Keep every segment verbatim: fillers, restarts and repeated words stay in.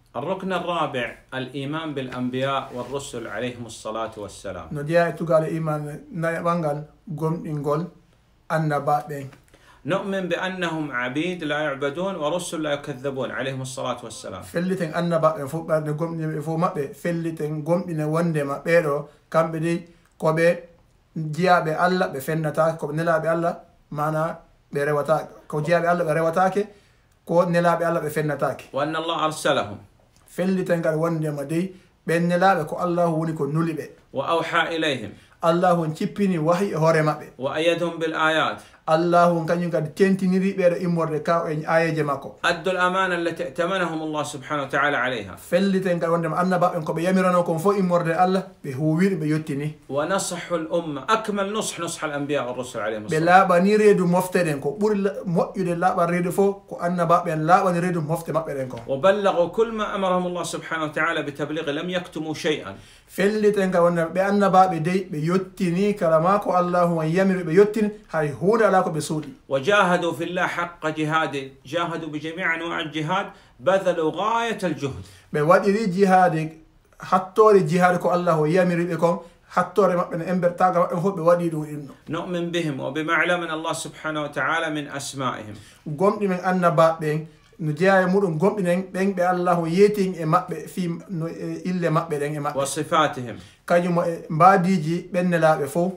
الركن الرابع الإيمان بالأنبياء والرسل عليهم الصلاة والسلام. نوديا تقال إيمان نيبانغال قوم إنقول النبأ بين. نؤمن بأنهم عبيد لا يعبدون ورسل لا يكذبون عليهم الصلاة والسلام. فلتين النبأ فوق بعد قوم فوق ما بي فلتين قوم إن وندي ما بيرو كم بدي كوبي جيا بي الله بفن تاك كوب نلا بي الله معنا بريوتاك كو جيا بي الله بريوتاك كو نلا بي الله بفن تاك. وأن الله أرسلهم. فلتين قال وندي ما دي بين نلا بكو الله ونيكو نولي بي. وأوحى إليهم. الله ونشيبني وحي هوري ما بي. وأيدهم بالآيات. الله كان يقعد تنتني بير إمور ركاو إن آية جماكو. أدوا الأمانة التي ائتمنهم الله سبحانه وتعالى عليها. فاللي تنقل وندم أن باب إنكم بيمرنا كم فوق إمور الله بهوير بيوتني. ونصح الأمة أكمل نصح نصح الأنبياء والرسل عليهم الصلاة. بلا بنيريدو مفترينكو بقول مؤيد لا بنيريدو فوق أن باب إن لا بنيريدو مفت ما بينكم. وبلغوا كل ما أمرهم الله سبحانه وتعالى بتبليغ لم يكتموا شيئا. فاللي تنقل وندم بأن باب دي بيوتني كلامكو الله ويمر بيوتني هاي هو لكم بسولي. وجاهدوا في الله حق جهاد جاهدوا بجميع أنواع الجهاد بذلوا غاية الجهد. بوادي جهادك حتى الجهادكو الله ويمر بكم حتى ما بين إمبر تاجر هو بوادي دو إنه. نؤمن بهم وبما علمنا الله سبحانه وتعالى من أسمائهم. قم من أن باب بين نجاي مودم قم من بين بالله يتين ما في إلا ما بين ما. وصفاتهم. كايوم باديجي بين لا بفو.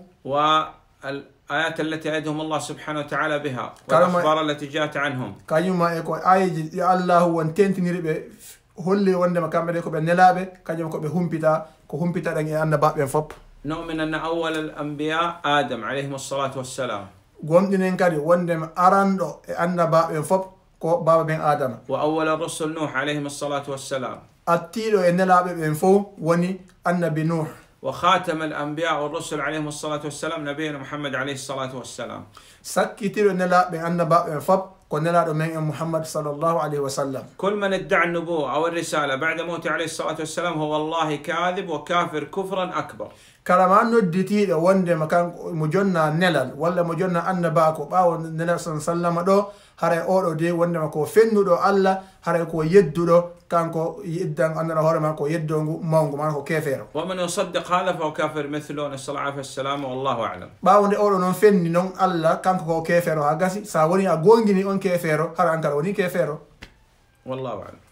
والآيات التي أيدهم الله سبحانه وتعالى بها والأخبار التي جاءت عنهم. كايوم ما يكون آية الله وانتنت نريب هولي وندم كم بديكو بنلابه كايوم كو بهم بيتا كو هم بيتا دعي أن باب ينفب. نؤمن أن أول الأنبياء آدم عليهم الصلاة والسلام. قوم دينين كاري وندم أراندو أن باب ينفب كو باب بين آدم. وأول الرسل نوح عليهم الصلاة والسلام. أتيلو أن لابه ينفو وني النبي نوح. وخاتم الأنبياء والرسل عليهم الصلاة والسلام نبينا محمد عليه الصلاة والسلام. سكتيرو أن لابه أن باب ينفب كنا من محمد صلى الله عليه وسلم. كل من ادعى النبوة أو الرسالة بعد موته عليه الصلاة والسلام هو والله كاذب وكافر كفرا أكبر. كلام ندتي وندم مكان مجنّا نلال ولا مجنّا أن باكو باو نلال صلى الله عليه وسلم دو هراي أورو دي وندم كو فندو دو الله هراي كو يدو دو كان كو يدن أن الهور ما كو يدو مانغو مانغو كافر. ومن يصدق هذا فهو كافر مثله نسأل الله السلامة والله أعلم. باو ندي أورو نون فندي نون الله كان كو كافر هاغاسي ساوني أغونغيني أون كافر هرا أنكر وني كافر والله أعلم.